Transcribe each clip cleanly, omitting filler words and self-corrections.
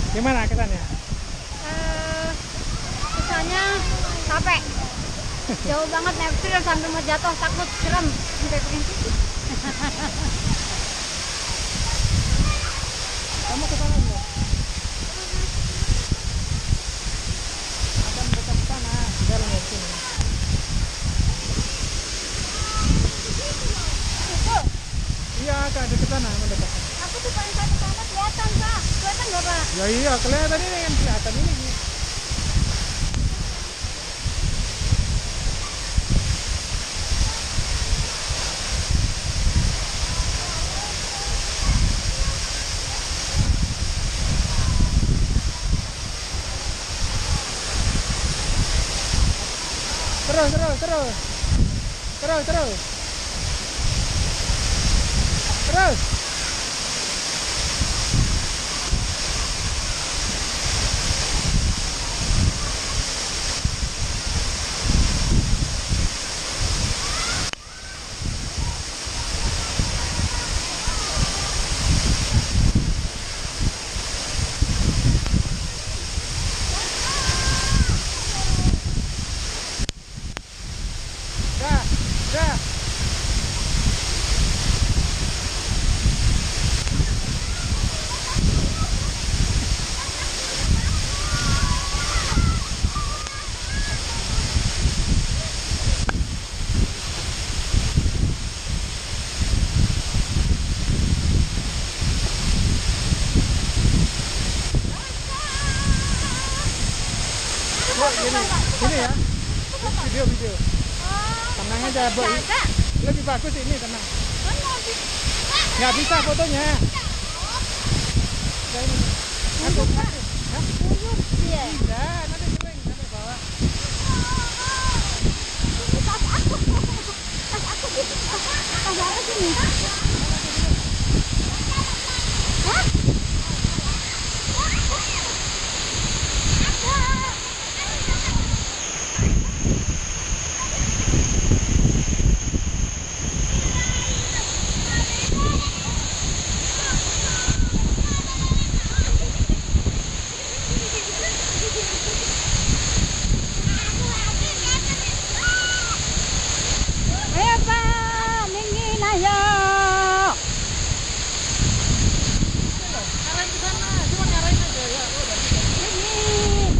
Gimana kesannya? Kesannya capek. Jauh banget naik trail sampai mau jatuh, takut, serem. Sampai pengen pipis. Kamu ke sana belum? Akan dekat sana, jalan dari sini. Itu. Iya, Kak, dekat sana, mendekat. Aku tuh paling satu sana kelihatan, Pak. Kelihatan nggak, Pak? Ya iya, kelihatan ini yang kelihatan ini. Terus. Dah. Ini ya. Video. Tenang aja, Bu. Lebih bagus ini, tenang. Nggak bisa fotonya. Aku. Hah? Iya. Tidak, nanti kering sampai bawah. Tas aku sini. Hah? Ayo, Pak, dingin ayo. Nyarain ke sana, cuma nyarain aja ya. Dingin.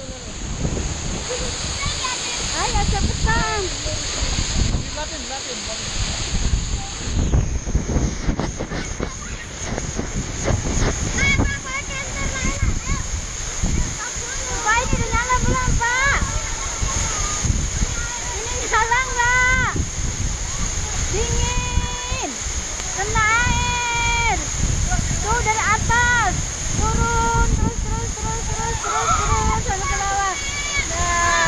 Ayo cepetan. Dilatin. Pak, ini udah nyala belum, Pak? Ini nyala nggak? Dingin. Kena air. Tuh dari atas. Turun. Terus. Sampai ke bawah. Nah.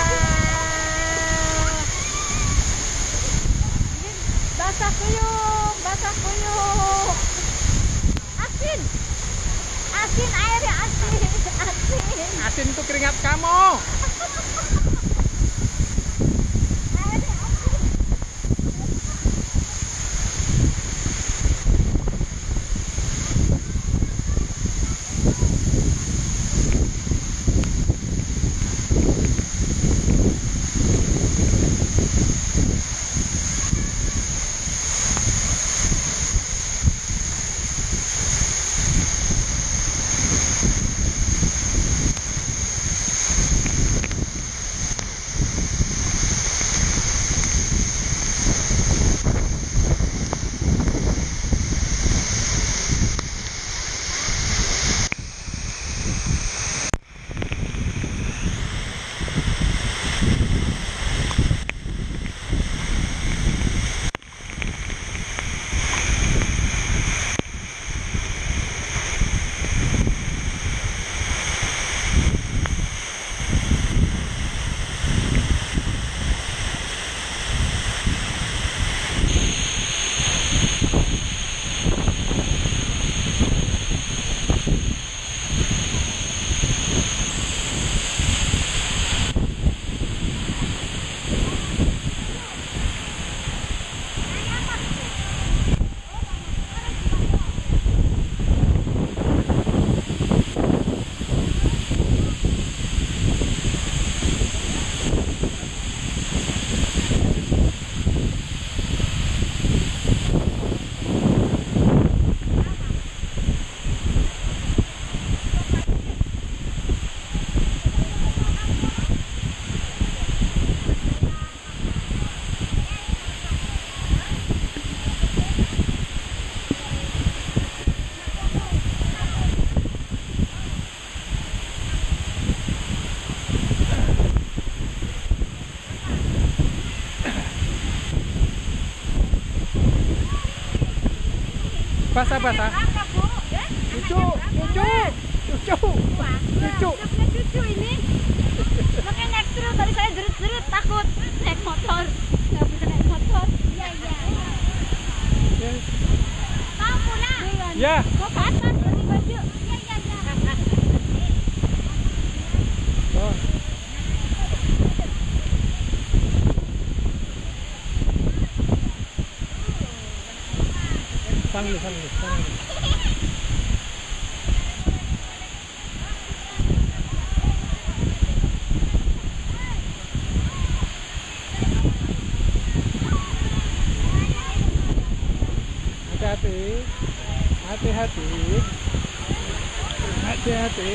Ini basah kuyup. Asin, airnya asin. Asin tuh keringat kamu. Airnya asin. Basah. Cucu. Cucu ini. Makanya naik terus tadi saya jerit-jerit takut naik motor. Nggak bisa naik motor. Iya. Kamu nak. Ya. Mau ke atas ganti baju. Iya. Oh. Sana dulu. Hati-hati.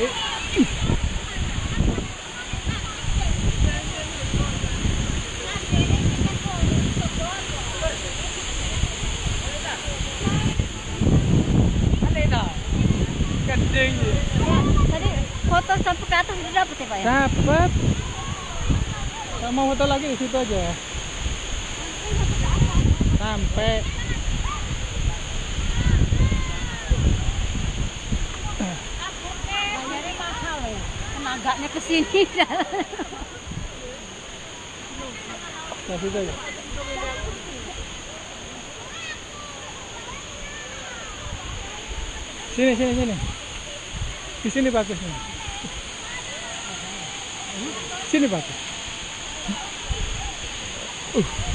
Gending. Tadi foto sampai ke atas udah dapet ya Pak ya? Dapat. Kalau mau foto lagi di situ aja. Sampai. Bayarnya mahal ya. Tenaganya ke sini. Nah, situ aja. Sini. Di sini bagus nih. Sini bagus.